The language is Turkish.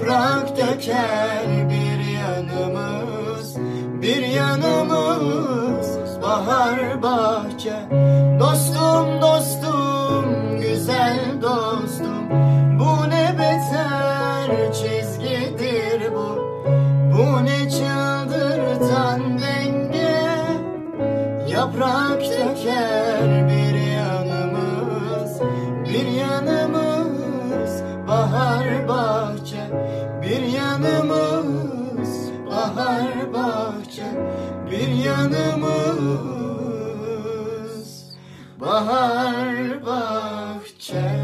Yaprak döker bir yanımız bahar bahçe. Dostum dostum, güzel dostum, bu ne beter çizgidir bu. Bu ne çıldırtan denge. Yaprak döker bir yanımız bahar bahçe. Bir yanımız bahar bahçe. Bir yanımız bahar bahçe.